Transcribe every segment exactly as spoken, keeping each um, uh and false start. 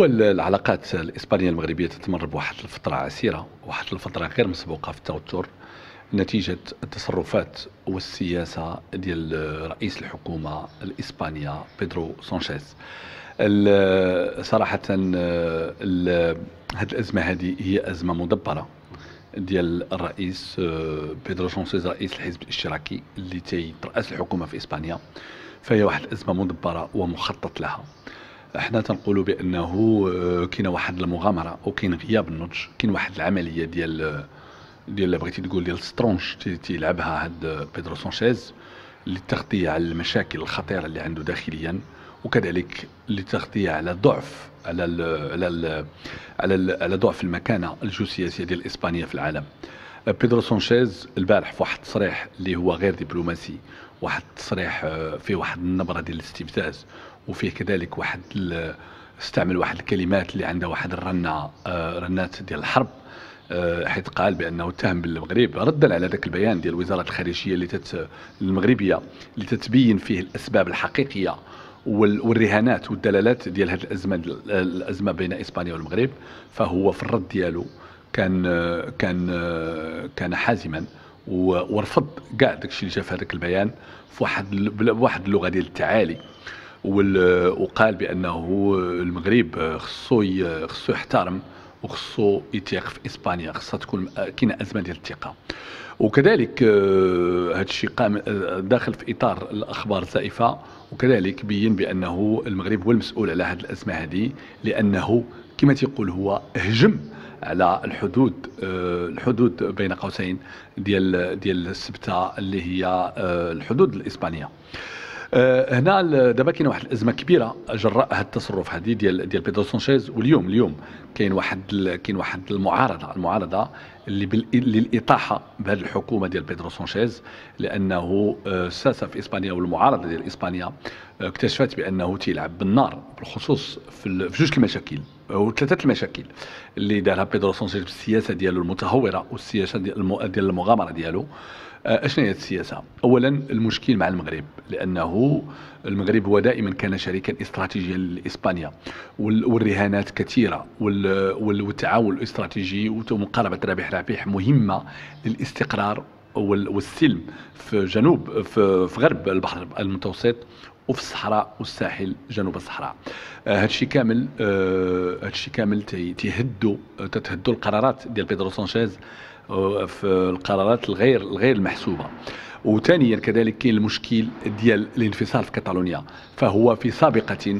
هو العلاقات الإسبانية المغربية تتمر بواحد الفترة عسيرة، واحد الفترة غير مسبوقة في التوتر نتيجة التصرفات والسياسة ديال رئيس الحكومة الإسبانية بيدرو سانشيز. صراحة هذه الأزمة هذه هي أزمة مدبرة ديال الرئيس بيدرو سانشيز رئيس الحزب الاشتراكي اللي تيرأس الحكومة في إسبانيا، فهي واحد الأزمة مدبرة ومخطط لها. احنا تنقولوا بانه كاينه واحد المغامره وكاين غياب النضج، كاين واحد العمليه ديال ديال بغيتي تقول ديال سترونج تيلعبها هاد بيدرو سانشيز للتغطيه على المشاكل الخطيره اللي عنده داخليا، وكذلك للتغطيه على ضعف على ال على ال على ال على ضعف المكانه الجيوسياسيه ديال اسبانيا في العالم. بيدرو سانشيز البارح في واحد التصريح اللي هو غير دبلوماسي، واحد التصريح فيه واحد النبره ديال الاستفزاز، وفيه كذلك واحد استعمل واحد الكلمات اللي عندها واحد الرنه رنات ديال الحرب، حيث قال بانه اتهم بالمغرب ردا على ذاك البيان ديال وزاره الخارجيه اللي تت المغربيه اللي تتبين فيه الاسباب الحقيقيه والرهانات والدلالات ديال هذه الازمه الازمه بين اسبانيا والمغرب. فهو في الرد ديالو كان كان كان حازما ورفض كاع داكشي اللي جا في هذاك البيان في واحد بواحد اللغه ديال التعالي، وقال بانه المغرب خصو خصو يحترم وخصو يثيق في اسبانيا، خصها تكون كاينه ازمه ديال الثقه. وكذلك هذا الشيء قام داخل في اطار الاخبار الزائفه، وكذلك بين بانه المغرب هو المسؤول على هذه الازمه هذه، لانه كما تيقول هو هجم على الحدود الحدود بين قوسين ديال ديال السبته اللي هي الحدود الاسبانيه. هنا دابا كاينه واحد الازمه كبيره جراء هذا التصرف هذه ديال ديال بيدرو سانشيز، واليوم اليوم كاين واحد كاين واحد المعارضه المعارضه اللي للاطاحه بهذه الحكومه ديال بيدرو سانشيز، لانه الساسه في اسبانيا والمعارضه ديال اسبانيا اكتشفت بانه تيلعب بالنار، بالخصوص في جوج المشاكل او ثلاثه المشاكل اللي دارها بيدرو سانشيز بالسياسه ديالو المتهوره والسياسه ديال ديال المغامره ديالو. اشنو هي السياسه؟ اولا المشكل مع المغرب، لانه المغرب هو دائما كان شريكا استراتيجيا لاسبانيا، والرهانات كثيره والتعاون الاستراتيجي ومقاربه رابح رابح مهمه للاستقرار والسلم في جنوب في غرب البحر المتوسط وفي الصحراء والساحل جنوب الصحراء. هذا الشيء كامل هذا الشيء كامل تيهدوا تتهدوا القرارات ديال بيدرو سانشيز في القرارات الغير الغير المحسوبه. وثانيا كذلك كاين المشكل ديال الانفصال في كاتالونيا، فهو في سابقه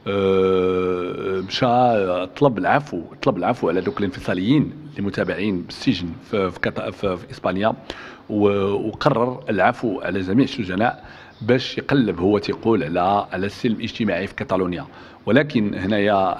مشى طلب العفو طلب العفو على دوك الانفصاليين اللي متابعين بالسجن في في, في, في اسبانيا، وقرر العفو على جميع السجناء باش يقلب هو تيقول على على السلم الاجتماعي في كاتالونيا. ولكن هنايا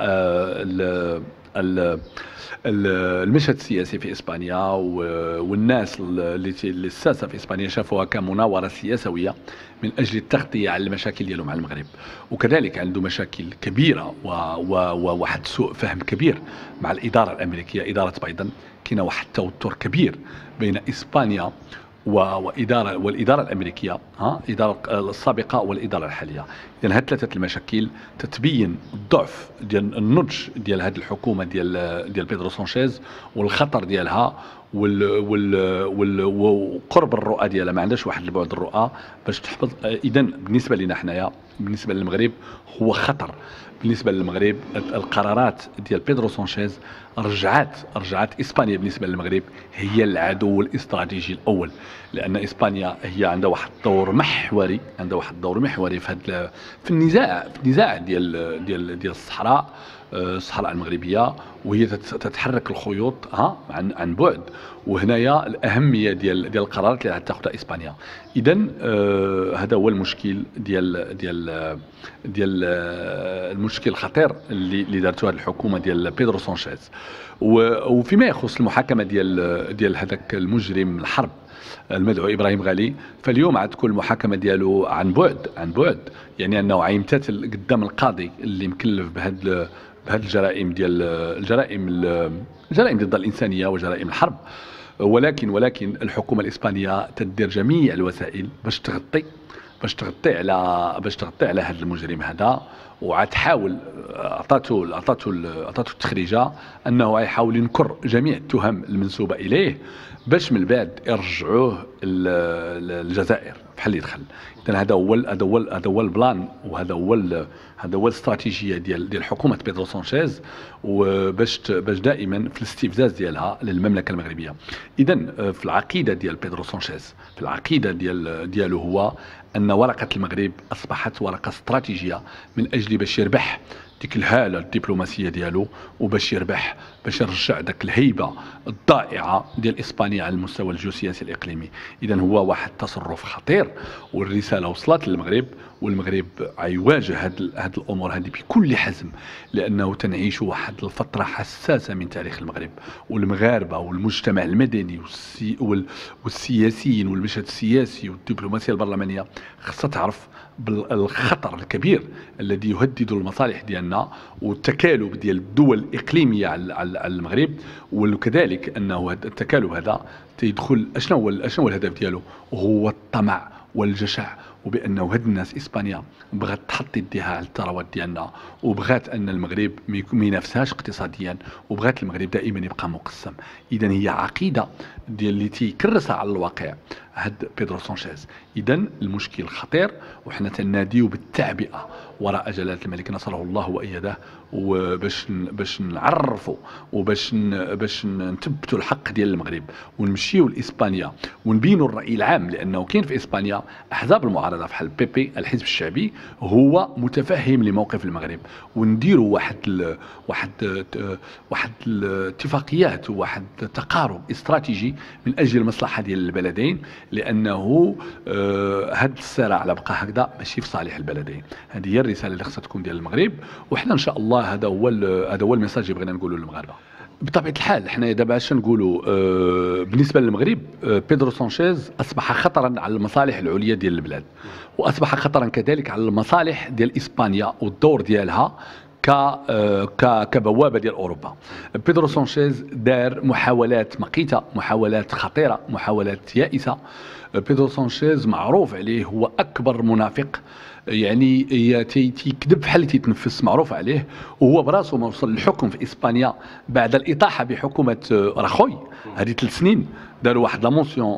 المشهد السياسي في اسبانيا والناس اللي الساسه في اسبانيا شافوها كمناوره سياسويه من اجل التغطيه على المشاكل ديالهم مع المغرب، وكذلك عنده مشاكل كبيره وواحد سوء فهم كبير مع الاداره الامريكيه، اداره بايدن. كاين واحد التوتر كبير بين اسبانيا واداره والاداره الامريكيه، ها الاداره السابقه والاداره الحاليه. اذا هاد ثلاثه المشاكل تتبين الضعف ديال النضج ديال هذه الحكومه ديال ديال بيدرو سانشيز والخطر ديالها وال وال وال وقرب الرؤى ديالها، ما عندهاش واحد البعد الرؤى باش تحفظ. اذا بالنسبه لنا حنايا بالنسبه للمغرب هو خطر. بالنسبه للمغرب القرارات ديال بيدرو سانشيز رجعت رجعت اسبانيا بالنسبه للمغرب هي العدو الاستراتيجي الاول، لان اسبانيا هي عندها واحد الدور محوري عندها واحد الدور محوري في هذا في النزاع في النزاع ديال ديال ديال الصحراء الصحراء المغربيه، وهي تتحرك الخيوط ها عن عن بعد. وهنايا الاهميه ديال ديال القرارات اللي غتاخذها اسبانيا. اذا آه هذا هو المشكل ديال ديال ديال آه المشكل الخطير اللي اللي دارته هذه الحكومه ديال بيدرو سانشيز. وفيما يخص المحاكمه ديال ديال هذاك المجرم الحرب المدعو ابراهيم غالي، فاليوم عاد تكون المحاكمه ديالو عن بعد عن بعد يعني انه عيمتثل قدام القاضي اللي مكلف بهذا بهذه الجرائم ديال الجرائم الجرائم ضد الانسانيه وجرائم الحرب. ولكن ولكن الحكومه الاسبانيه تدير جميع الوسائل باش تغطي باش تغطي على باش تغطي على هذا المجرم هذا، وعاد تحاول عطاتو عطاتو عطاتو التخريجه انه يحاول ينكر جميع التهم المنسوبه اليه باش من بعد يرجعوه للجزائر بحال اللي دخل. اذا هذا هو هذا هو هذا هو البلان، وهذا هو هذا هو الاستراتيجيه ديال ديال حكومه بيدرو سانشيز، وباش باش دائما في الاستفزاز ديالها للمملكه المغربيه. اذا في العقيده ديال بيدرو سانشيز، في العقيده ديال ديالو هو ان ورقه المغرب اصبحت ورقه استراتيجيه من اجل باش يربح ديك الهاله الدبلوماسيه ديالو، وباش يربح باش يرجع داك الهيبه الضائعه ديال اسبانيا على المستوى الجيوسياسي الاقليمي. اذا هو واحد التصرف خطير، والرساله وصلت للمغرب، والمغرب غيواجه هاد هاد الامور هذه بكل حزم، لانه تنعيش واحد الفتره حساسه من تاريخ المغرب، والمغاربه والمجتمع المدني والسي والسياسيين والمشهد السياسي والدبلوماسيه البرلمانيه خاصها تعرف بالخطر الكبير الذي يهدد المصالح ديالنا والتكالب ديال الدول الاقليميه على المغرب، وكذلك انه التكالب هذا تيدخل اشنو هو اشنو هو الهدف ديالو؟ هو الطمع والجشع، وبانه هاد الناس اسبانيا بغات تحط يديها على الثروات ديالنا، وبغات ان المغرب ما ينافسهاش اقتصاديا، وبغات المغرب دائما يبقى مقسم. اذا هي عقيده ديال اللي تيكرسها على الواقع هاد بيدرو سانشيز. اذا المشكل خطير، وحنا تناديو بالتعبئه وراء جلاله الملك نصره الله وايده، وباش باش نعرفوا وباش باش نثبتوا الحق ديال المغرب، ونمشيو لاسبانيا ونبينوا الراي العام، لانه كاين في اسبانيا احزاب المعارضه بحال بي بي الحزب الشعبي هو متفهم لموقف المغرب، ونديروا واحد ال واحد ال واحد الاتفاقيات وواحد تقارب استراتيجي من اجل المصلحه ديال البلدين، لانه آه هذا الصراع على بقى هكذا ماشي في صالح البلدين. هذه هي الرساله اللي خصها تكون ديال المغرب، وحنا ان شاء الله هذا هو هذا هو الميساج اللي بغينا نقوله للمغاربه. بطبيعه الحال حنا دابا اش نقولوا آه بالنسبه للمغرب، آه بيدرو سانشيز اصبح خطرا على المصالح العليا ديال البلاد، واصبح خطرا كذلك على المصالح ديال اسبانيا والدور ديالها ك كبوابه ديال اوروبا. بيدرو سانشيز دار محاولات مقيته، محاولات خطيره، محاولات يائسه. بيدرو سانشيز معروف عليه هو اكبر منافق، يعني تيكذب بحال اللي تيتنفس، معروف عليه. وهو براسو ما وصل للحكم في اسبانيا بعد الاطاحه بحكومه راخوي، هذه ثلاث سنين داروا واحد لا مونسيون،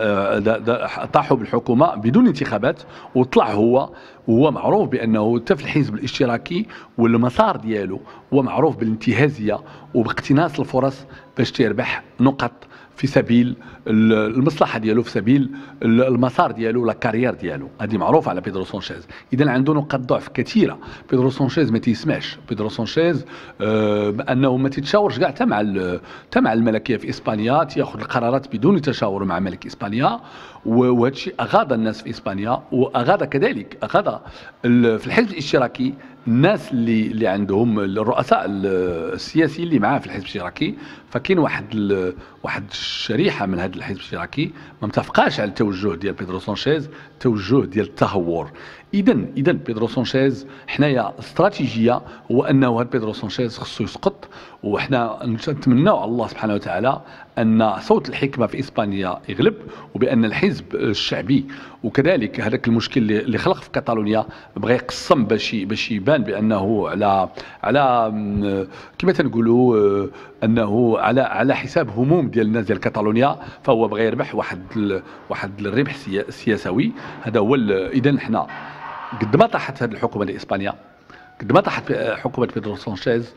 طاحوا بالحكومه بدون انتخابات، وطلع هو وهو معروف بانه حتى في الحزب الاشتراكي والمسار ديالو هو معروف بالانتهازيه وباقتناص الفرص باش تيربح نقط في سبيل المصلحه ديالو، في سبيل المسار ديالو، لا كارير ديالو. هذه معروفه على بيدرو سانشيز. اذا عنده نقاط ضعف كثيره. بيدرو سانشيز ما تيسمعش، بيدرو سانشيز آه انه ما تيتشاورش كاع حتى مع حتى مع الملكيه في اسبانيا، تياخذ القرارات بدون تشاور مع ملك اسبانيا، وهذا الشيء اغاض الناس في اسبانيا، واغاض كذلك اغاض في الحزب الاشتراكي الناس اللي اللي عندهم الرؤساء السياسيين اللي معاه في الحزب الاشتراكي. فكاين واحد واحد الشريحه من هذا الحزب الاشتراكي ما متفقاش على التوجه ديال بيدرو سانشيز، توجه ديال التهور. اذا اذا بيدرو سانشيز حنايا استراتيجيه هو انه هذا بيدرو سانشيز خصو يسقط، وحنا نتمناو على الله سبحانه وتعالى ان صوت الحكمه في اسبانيا يغلب، وبان الحزب الشعبي وكذلك هذاك المشكل اللي خلق في كاتالونيا بغى يقسم باش باش يبان بانه على على كما تنقولوا انه على على حساب هموم ديال الناس ديال كاتالونيا، فهو بغى يربح واحد واحد الربح سياسوي. هذا هو. اذا حنا قد ما طاحت هذه الحكومه لاسبانيا، قد ما طاحت حكومه بيدرو سانشيز،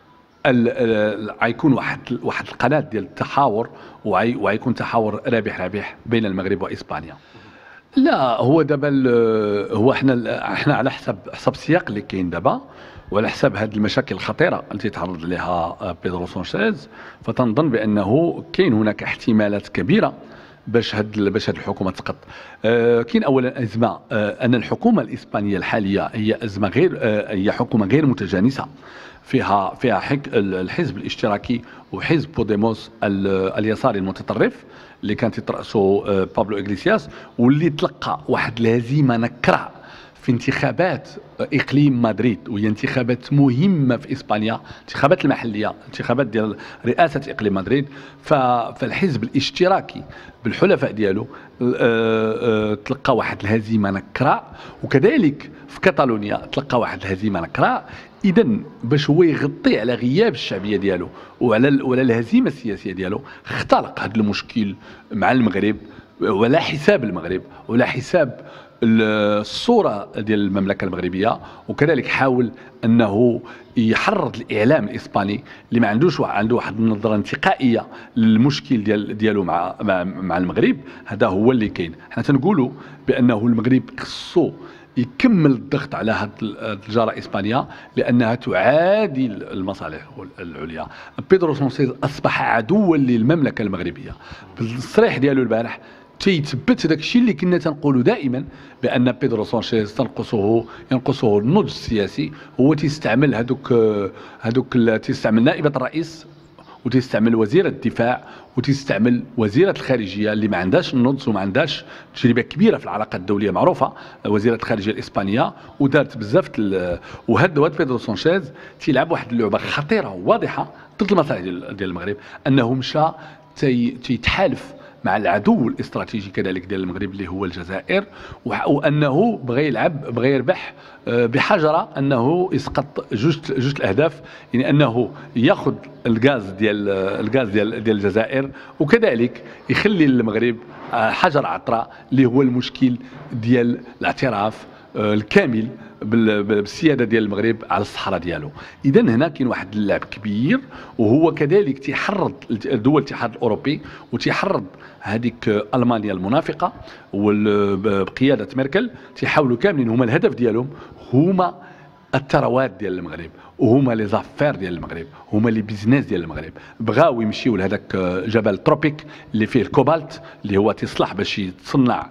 غيكون واحد واحد القناه ديال التحاور، وغيكون تحاور رابح رابح بين المغرب واسبانيا. لا هو دابا هو احنا احنا على حسب حسب السياق اللي كاين دابا، وعلى حساب هذه المشاكل الخطيره التي تعرض لها بيدرو سانشيز، فتنظن بانه كاين هناك احتمالات كبيره باش هاد باش هاد الحكومه تسقط. آه كاين اولا ازمه، آه ان الحكومه الاسبانيه الحاليه هي ازمه غير آه هي حكومه غير متجانسه، فيها فيها حك الحزب الاشتراكي وحزب بوديموس اليساري المتطرف اللي كانت ترأسه آه بابلو إغليسياس، واللي تلقى واحد الهزيمه نكره في انتخابات اقليم مدريد، وهي انتخابات مهمه في اسبانيا، انتخابات المحليه، انتخابات ديال رئاسه اقليم مدريد. فالحزب الاشتراكي بالحلفاء ديالو تلقى واحد الهزيمه نكراء، وكذلك في كاتالونيا تلقى واحد الهزيمه نكراء. اذا باش هو يغطي على غياب الشعبيه ديالو وعلى وعلى الهزيمه السياسيه ديالو، اختلق هذا المشكل مع المغرب ولا حساب المغرب ولا حساب الصوره ديال المملكه المغربيه. وكذلك حاول انه يحرض الاعلام الاسباني اللي ما عندوش عنده واحد النظره انتقائيه للمشكل ديال ديالو مع مع, مع المغرب. هذا هو اللي كاين. حنا تنقولوا بانه المغرب خصو يكمل الضغط على هذه التجاره اسبانيا لانها تعادي المصالح العليا. بيدرو سانشيز اصبح عدوا للمملكه المغربيه بالتصريح ديالو البارح، تيثبت داك الشيء اللي كنا تنقولوا دائما بان بيدرو سانشيز تنقصه ينقصه النضج السياسي. هو تيستعمل هذوك هذوك تيستعمل نائبه الرئيس وتستعمل وزير الدفاع وتستعمل وزيرة الخارجية اللي ما عندهاش النضج وما عندهاش تجربة كبيرة في العلاقات الدولية معروفة، وزيرة الخارجية الإسبانية، ودارت بزاف. وهذا وهذا بيدرو سانشيز تيلعب واحد اللعبة خطيرة وواضحة ضد المصالح ديال المغرب، أنه مشى تيتحالف مع العدو الاستراتيجي كذلك ديال المغرب اللي هو الجزائر، وانه بغى يلعب بغى يربح بحجره، انه يسقط جوج جوج الاهداف، يعني انه ياخذ الغاز ديال الغاز ديال ديال الجزائر، وكذلك يخلي المغرب حجر عطراء اللي هو المشكل ديال الاعتراف الكامل بالسياده ديال المغرب على الصحراء ديالو. اذا هنا كاين واحد اللعب كبير، وهو كذلك تيحرض دول الاتحاد الاوروبي وتيحرض هذيك المانيا المنافقه وبقياده ميركل، تيحاولوا كاملين هما الهدف ديالهم هما الثروات ديال المغرب، وهما لي زافير ديال المغرب، هما لي بيزنس ديال المغرب. بغاو يمشيو لهذاك جبل تروبيك اللي فيه الكوبالت اللي هو تصلح باش يتصنع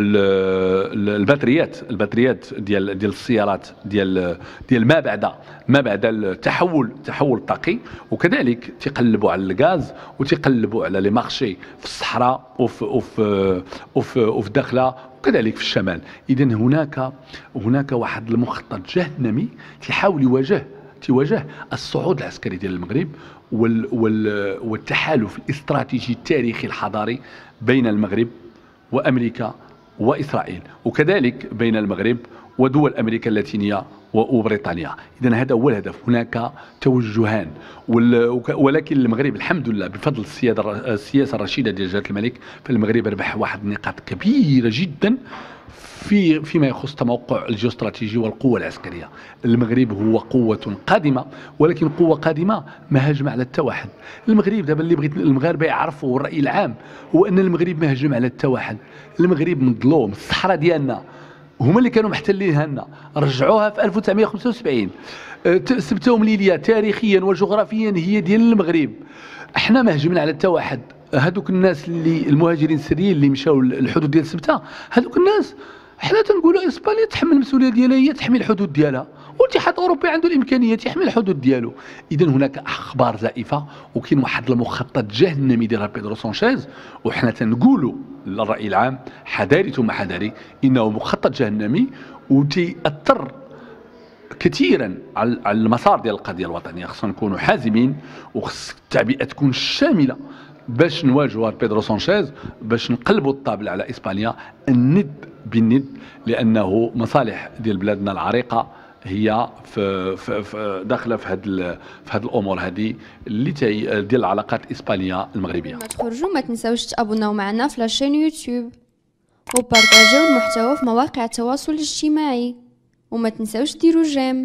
الباتريات الباتريات ديال ديال السيارات ديال ديال ما بعد ما بعد التحول التحول الطاقي. وكذلك تيقلبوا على الغاز وتيقلبوا على لي مارشي في الصحراء وفي وفي وفي, وفي الداخله وكذلك في الشمال. اذا هناك هناك واحد المخطط جهنمي تيحاول يواجه تواجه الصعود العسكري ديال المغرب وال وال والتحالف الاستراتيجي التاريخي الحضاري بين المغرب وامريكا واسرائيل، وكذلك بين المغرب ودول امريكا اللاتينيه وبريطانيا. اذا هذا هو الهدف. هناك توجهان، ولكن المغرب الحمد لله بفضل السياده السياسه الرشيده ديال جلاله الملك، فالمغرب ربح واحد النقاط كبيره جدا في فيما يخص التموقع الجيوستراتيجي والقوة العسكرية. المغرب هو قوة قادمة، ولكن قوة قادمة ما هجم على التوحد. المغرب دابا اللي بغيت المغاربة يعرفوا والرأي العام هو أن المغرب ما هجم على التوحد. المغرب من ظلوم الصحراء ديالنا هما اللي كانوا محتلينها لنا، رجعوها في ألف وتسعمائة وخمسة وسبعين، سبتهم ليبيا تاريخيا وجغرافيا هي ديال المغرب. احنا ما هجمنا على التوحد. هذوك الناس اللي المهاجرين السريين اللي مشاو الحدود ديال سبته، هذوك الناس حنا تنقولوا اسبانيا تحمل المسؤوليه ديالها، هي تحمي الحدود ديالها، والاتحاد الاوروبي عنده الامكانيه يحمي الحدود ديالو. اذا هناك اخبار زائفه، وكاين واحد المخطط جهنمي ديال بيدرو سانشيز، وحنا تنقولوا للراي العام حذاري ثم حذاري، انه مخطط جهنمي وتيأثر كثيرا على المسار ديال القضيه الوطنيه. خصنا نكونوا حازمين، وخص التعبئه تكون شامله باش نواجهوا بيدرو سانشيز، باش نقلبوا الطابله على اسبانيا الند بالند، لانه مصالح ديال بلادنا العريقه هي في, في, في داخله في هذه في هذه الامور هذه اللي تاي ديال العلاقات الاسبانيه المغربيه. ما تخرجوا ما تنساوش تابوناو معنا في لاشين يوتيوب وبارطاجيو المحتوى في مواقع التواصل الاجتماعي، وما تنساوش ديروا جيم.